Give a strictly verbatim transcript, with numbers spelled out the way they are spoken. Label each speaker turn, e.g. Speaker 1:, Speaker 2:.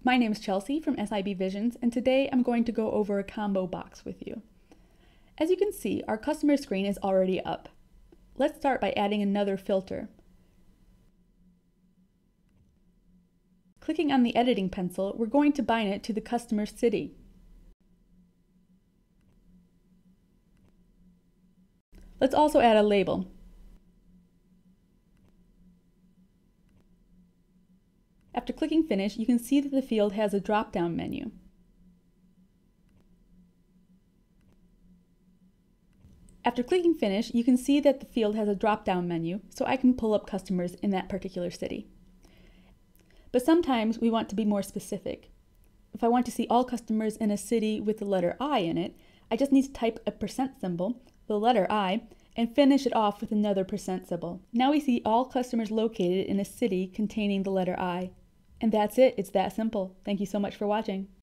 Speaker 1: My name is Chelsea from S I B Visions, and today I'm going to go over a combo box with you. As you can see, our customer screen is already up. Let's start by adding another filter. Clicking on the editing pencil, we're going to bind it to the customer city. Let's also add a label. After clicking Finish, you can see that the field has a drop-down menu. After clicking Finish, you can see that the field has a drop-down menu, so I can pull up customers in that particular city. But sometimes we want to be more specific. If I want to see all customers in a city with the letter I in it, I just need to type a percent symbol, the letter I, and finish it off with another percent symbol. Now we see all customers located in a city containing the letter I. And that's it, it's that simple. Thank you so much for watching.